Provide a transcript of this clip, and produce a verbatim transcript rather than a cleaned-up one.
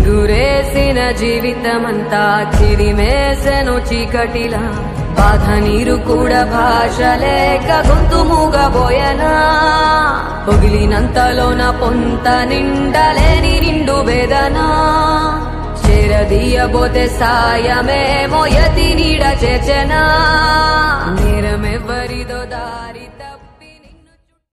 చిగురేసిన జీవితమంతా చిరిమేసెను చీకటిలా బాధ నీరు కూడా భాష లేక గొంతు మూగబోయనా పొగిలినంతలోన పొంత నిండలేని నిండు వేదనా చేరదీయబోతే సాయమేమో యతి నీడ చేర్చెనా నేరమెవ్వరిదో దారి